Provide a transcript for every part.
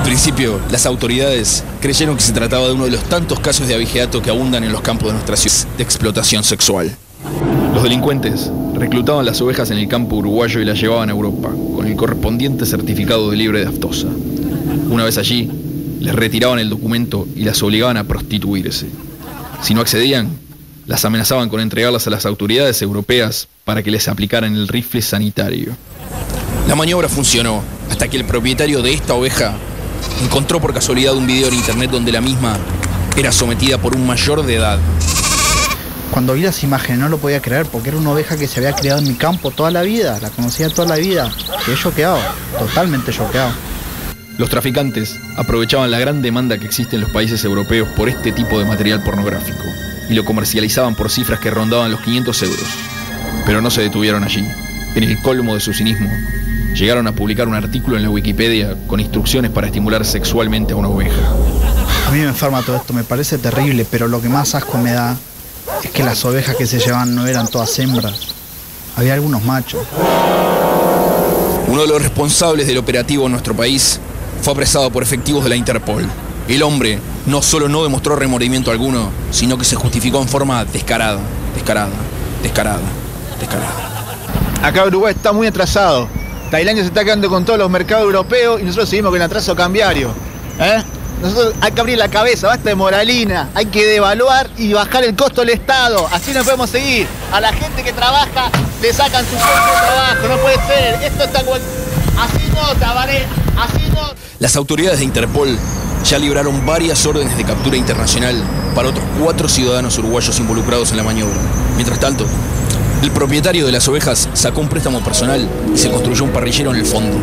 Al principio, las autoridades creyeron que se trataba de uno de los tantos casos de abigeato que abundan en los campos de nuestra ciudad de explotación sexual. Los delincuentes reclutaban las ovejas en el campo uruguayo y las llevaban a Europa, con el correspondiente certificado de libre de aftosa. Una vez allí, les retiraban el documento y las obligaban a prostituirse. Si no accedían, las amenazaban con entregarlas a las autoridades europeas para que les aplicaran el rifle sanitario. La maniobra funcionó hasta que el propietario de esta oveja encontró por casualidad un video en internet donde la misma era sometida por un mayor de edad. Cuando vi las imágenes no lo podía creer porque era una oveja que se había criado en mi campo toda la vida, la conocía toda la vida. Quedé choqueado, totalmente choqueado. Los traficantes aprovechaban la gran demanda que existe en los países europeos por este tipo de material pornográfico y lo comercializaban por cifras que rondaban los 500 euros. Pero no se detuvieron allí. En el colmo de su cinismo, llegaron a publicar un artículo en la Wikipedia con instrucciones para estimular sexualmente a una oveja. A mí me enferma todo esto, me parece terrible, pero lo que más asco me da es que las ovejas que se llevan no eran todas hembras. Había algunos machos. Uno de los responsables del operativo en nuestro país fue apresado por efectivos de la Interpol. El hombre no solo no demostró remordimiento alguno, sino que se justificó en forma descarada. Acá Uruguay está muy atrasado. Tailandia se está quedando con todos los mercados europeos y nosotros seguimos con el atraso cambiario. Nosotros hay que abrir la cabeza, basta de moralina. Hay que devaluar y bajar el costo del Estado. Así no podemos seguir. A la gente que trabaja le sacan su puesto de trabajo. No puede ser. Esto está... Así no, Tabaré. Así no. Las autoridades de Interpol ya libraron varias órdenes de captura internacional para otros 4 ciudadanos uruguayos involucrados en la maniobra. Mientras tanto, el propietario de las ovejas sacó un préstamo personal y se construyó un parrillero en el fondo.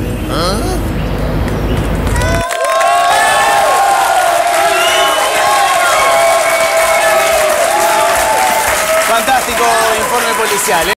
Fantástico informe policial, ¿eh?